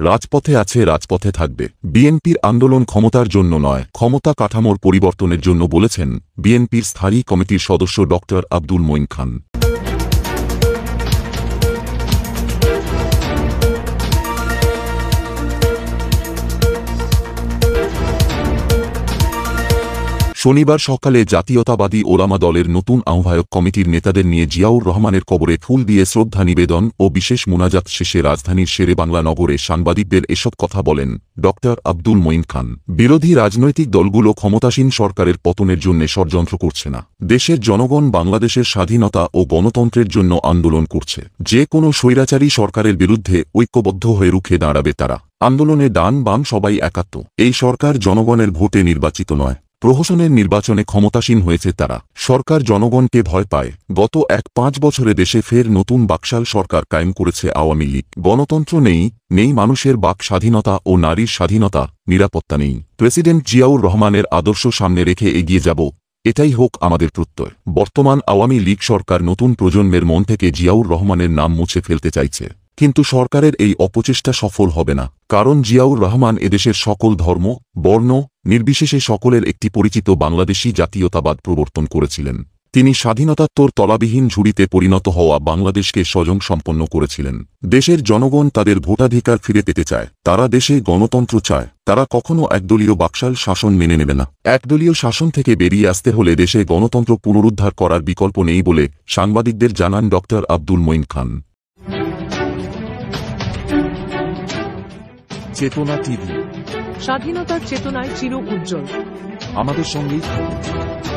রাজপথে আছে, রাজপথে থাকবে। বিএনপির আন্দোলন ক্ষমতার জন্য নয়, ক্ষমতা কাঠামোর পরিবর্তনের জন্য বলেছেন বিএনপির স্থায়ী কমিটির সদস্য ড আব্দুল মঈন খান। শনিবার সকালে জাতীয়তাবাদী ওলামা দলের নতুন আহ্বায়ক কমিটির নেতাদের নিয়ে জিয়াউর রহমানের কবরে ফুল দিয়ে শ্রদ্ধা নিবেদন ও বিশেষ মোনাজাত শেষে রাজধানীর শেরেবাংলা নগরে সাংবাদিকদের এসব কথা বলেন ড আব্দুল মঈন খান। বিরোধী রাজনৈতিক দলগুলো ক্ষমতাসীন সরকারের পতনের জন্য ষড়যন্ত্র করছে না। দেশের জনগণ বাংলাদেশের স্বাধীনতা ও গণতন্ত্রের জন্য আন্দোলন করছে। যে কোনো স্বৈরাচারী সরকারের বিরুদ্ধে ঐক্যবদ্ধ হয়ে রুখে দাঁড়াবে তারা। আন্দোলনে ডান বাম সবাই একাত্ম। এই সরকার জনগণের ভোটে নির্বাচিত নয়, প্রহসনের নির্বাচনে ক্ষমতাসীন হয়েছে তারা। সরকার জনগণকে ভয় পায়। গত 1-5 বছরে দেশে ফের নতুন বাকশাল সরকার কায়েম করেছে আওয়ামী লীগ। গণতন্ত্র নেই মানুষের বাক স্বাধীনতা ও নারীর স্বাধীনতা, নিরাপত্তা নেই। প্রেসিডেন্ট জিয়াউর রহমানের আদর্শ সামনে রেখে এগিয়ে যাব, এটাই হোক আমাদের প্রত্যয়। বর্তমান আওয়ামী লীগ সরকার নতুন প্রজন্মের মন থেকে জিয়াউর রহমানের নাম মুছে ফেলতে চাইছে, কিন্তু সরকারের এই অপচেষ্টা সফল হবে না। কারণ জিয়াউর রহমান এদেশের সকল ধর্ম বর্ণ নির্বিশেষে সকলের একটি পরিচিত বাংলাদেশী জাতীয়তাবাদ প্রবর্তন করেছিলেন। তিনি স্বাধীনতাত্তর তলাবিহীন ঝুড়িতে পরিণত হওয়া বাংলাদেশকে স্বয়ংসম্পন্ন করেছিলেন। দেশের জনগণ তাদের ভোটাধিকার ফিরে পেতে চায়। তারা দেশে গণতন্ত্র চায়। তারা কখনো একদলীয় বাকশাল শাসন মেনে নেবে না। একদলীয় শাসন থেকে বেরিয়ে আসতে হলে দেশে গণতন্ত্র পুনরুদ্ধার করার বিকল্প নেই বলে সাংবাদিকদের জানান ড আব্দুল মঈন খান। চেতনা টিভি, স্বাধীনতার চেতনায় চির উজ্জ্বল। আমাদের সঙ্গেই থাকুন।